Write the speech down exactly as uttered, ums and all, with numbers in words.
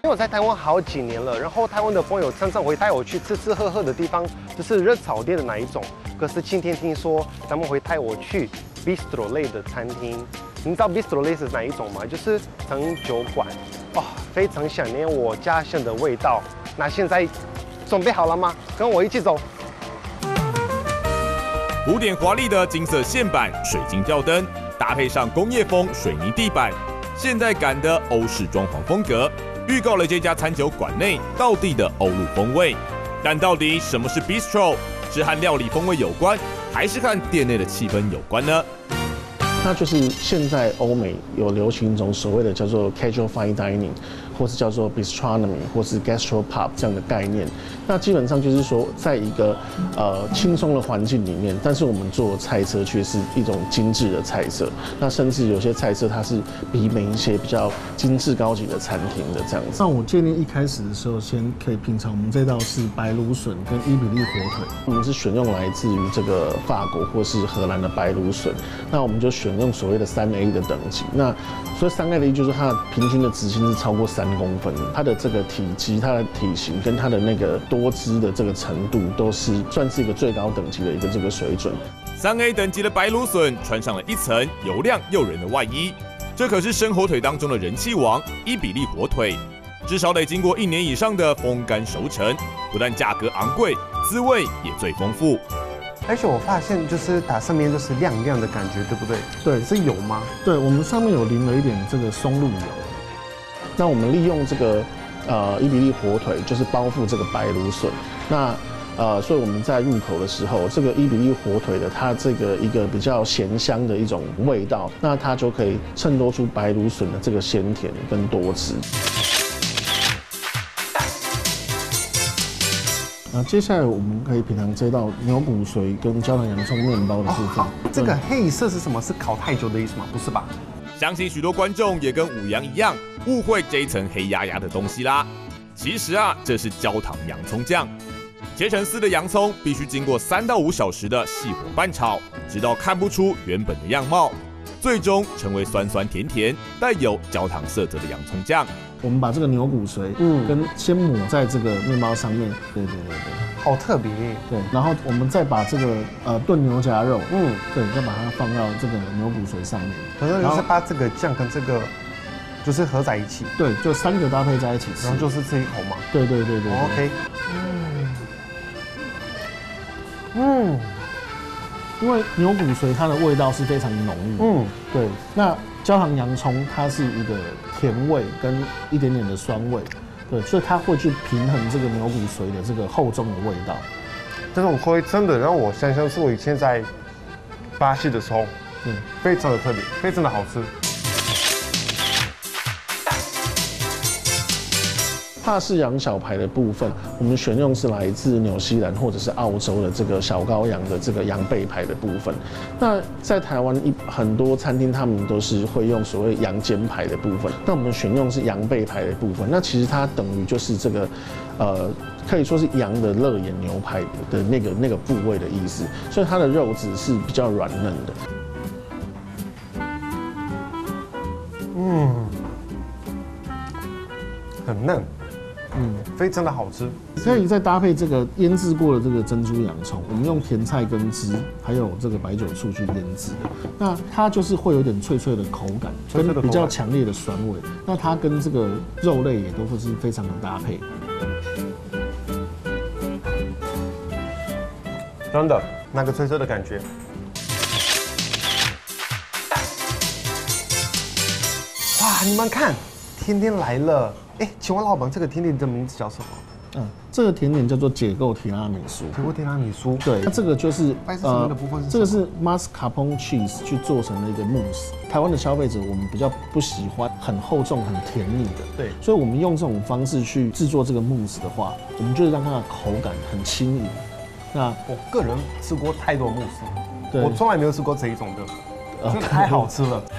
因为我在台湾好几年了，然后台湾的朋友常常会带我去吃吃喝喝的地方，就是热炒店的那一种。可是今天听说他们会带我去 bistro 类的餐厅。你知道 bistro 类是哪一种吗？就是餐酒馆。哦，非常想念我家乡的味道。那现在准备好了吗？跟我一起走。 古典华丽的金色线板、水晶吊灯，搭配上工业风水泥地板，现代感的欧式装潢风格。预告了这家餐酒馆内道地的欧陆风味，但到底什么是 bistro？ 是和料理风味有关，还是和店内的气氛有关呢？ 那就是现在欧美有流行一种所谓的叫做 casual fine dining， 或是叫做 bistronomy， 或是 gastropub 这样的概念。那基本上就是说，在一个呃轻松的环境里面，但是我们做的菜色却是一种精致的菜色。那甚至有些菜色它是媲美一些比较精致高级的餐厅的这样子。 那我建议一开始的时候，先可以品尝我们这道是白芦笋跟伊比利火腿。 我们是选用来自于这个法国或是荷兰的白芦笋，那我们就选用所谓的三 A 的等级。那所以三 A 的意思就是它的平均的直径是超过三公分，它的这个体积、它的体型跟它的那个多汁的这个程度，都是算是一个最高等级的一个这个水准。 三 A 等级的白芦笋穿上了一层油亮诱人的外衣，这可是生火腿当中的人气王伊比利火腿，至少得经过一年以上的风干熟成，不但价格昂贵，滋味也最丰富。 而且我发现就是它上面就是亮亮的感觉，对不对？ 对， 是油吗？ 对，我们上面有淋了一点这个松露油。 那我们利用这个呃伊比利火腿，就是包覆这个白芦笋。那呃，所以我们在入口的时候，这个伊比利火腿的它这个一个比较咸香的一种味道，那它就可以衬托出白芦笋的这个鲜甜跟多汁。 那接下来我们可以品尝这道牛骨髓跟焦糖洋葱面包的部分。 哦、这个黑色是什么？是烤太久的意思吗？不是吧？ 相信许多观众也跟五羊一样，误会这一层黑压压的东西啦。其实啊，这是焦糖洋葱酱。切成丝的洋葱必须经过三到五小时的细火拌炒，直到看不出原本的样貌，最终成为酸酸甜甜、带有焦糖色泽的洋葱酱。 我们把这个牛骨髓，嗯，跟先抹在这个面包上面，对对对对， 好特别， 对。然后我们再把这个呃炖牛夹肉，嗯，对，再把它放到这个牛骨髓上面。 然后就是把这个酱跟这个就是合在一起， 对，就三个搭配在一起吃， 然后就是这一口嘛。 对对对对 ，OK。嗯，嗯， 因为牛骨髓它的味道是非常浓郁，嗯，对。那焦糖洋葱它是一个甜味跟一点点的酸味，对，所以它会去平衡这个牛骨髓的这个厚重的味道。 这种口味真的让我想象是我以前在巴西的时候，嗯，非常的特别，非常的好吃。 法式羊小排的部分，我们选用是来自纽西兰或者是澳洲的这个小羔羊的这个羊背排的部分。那在台湾一很多餐厅他们都是会用所谓羊肩排的部分，那我们选用是羊背排的部分。那其实它等于就是这个，呃，可以说是羊的肋眼牛排的那个那个部位的意思，所以它的肉质是比较软嫩的。 嗯，很嫩。嗯，非常的好吃。 可以再搭配这个腌制过的这个珍珠洋葱，我们用甜菜根汁还有这个白酒醋去腌制的，那它就是会有点脆脆的口感，跟比较强烈的酸味。那它跟这个肉类也都会是非常的搭配。 真的，那个脆脆的感觉。哇，你们看，甜点来了。哎，请问老板，这个甜点的名字叫什么？ 嗯，这个甜点叫做解构提拉米苏。 解构提拉米苏， 对，那这个就是呃， 这个是 mascarpone cheese 去做成的一个慕斯。台湾的消费者我们比较不喜欢很厚重、很甜腻的， 对， 所以我们用这种方式去制作这个慕斯的话，我们就是让它的口感很轻盈。那我个人吃过太多慕斯，我从来没有吃过这一种的，真的太好吃了。